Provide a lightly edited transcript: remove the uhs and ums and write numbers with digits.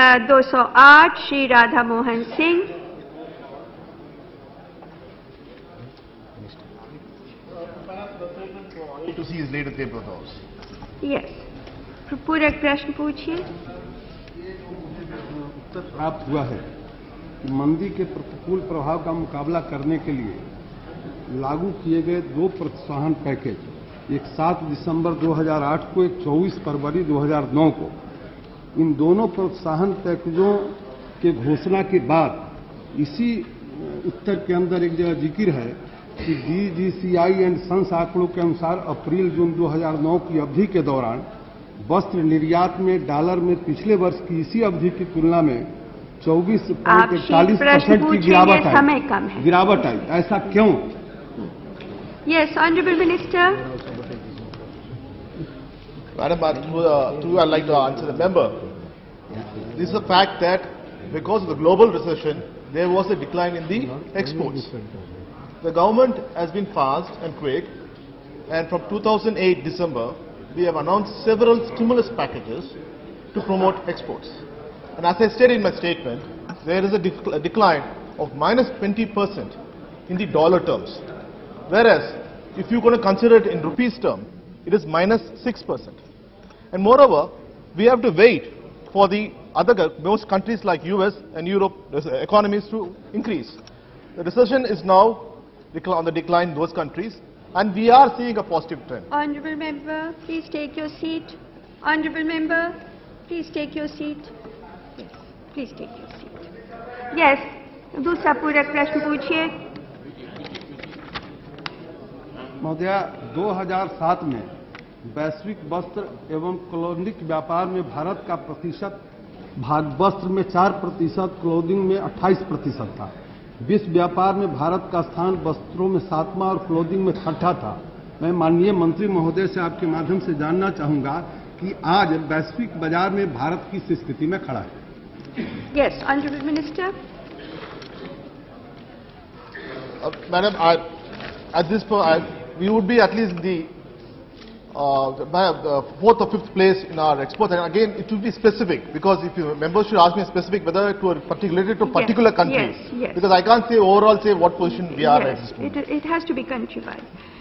208 Shri Radha Mohan Singh. To see his later paper those. Yes, पूरक प्रश्न पूछिए। उत्तर प्राप्त हुआ है कि मंदी के प्रतिकूल प्रभाव का मुकाबला करने के लिए लागू किए गए 2 प्रोत्साहन पैकेज, एक 7 दिसंबर 2008 को, एक 24 फरवरी 2009 को, इन दोनों प्रोत्साहन पैकेजों के घोषणा के बाद इसी उत्तर के अंदर एक जगह जिक्र है कि DGCI एंड सन्स आंकड़ों के अनुसार अप्रैल जून 2009 की अवधि के दौरान वस्त्र निर्यात में डॉलर में पिछले वर्ष की इसी अवधि की तुलना में 24.41% की गिरावट आई। ऐसा क्यों? Yes, honourable minister. Madam, I'd like to answer the member. This is a fact that because of the global recession, there was a decline in the exports. The government has been fast and quick, and from 2008 December, we have announced several stimulus packages to promote exports. And as I stated in my statement, there is a decline of -20% in the dollar terms. Whereas, if you're going to consider it in rupees term, it is -6%. And moreover, we have to wait for the most countries like US and Europe economies to increase. The recession is now on the decline in those countries, and we are seeing a positive trend. Honourable member, please take your seat. Honourable member, please take your seat. Yes, please take your seat. Yes, दूसरा पूरक प्रश्न पूछिए। महोदया, 2007 में वैश्विक वस्त्र एवं clothing व्यापार में भारत का प्रतिशत वस्त्र में 4%, क्लोथिंग में 28% था। विश्व व्यापार में भारत का स्थान वस्त्रों में 7वां और क्लोथिंग में 6ठा था। मैं माननीय मंत्री महोदय से आपके माध्यम से जानना चाहूंगा कि आज वैश्विक बाजार में भारत किस स्थिति में खड़ा है? Yes, honourable minister. Madam, at this point, we would be at least the 4th or 5th place in our exports, and again it will be specific, because if you members should ask me specific whether to a related to particular countries, yes, because I can't say overall say what position we are at this moment. It has to be country wise.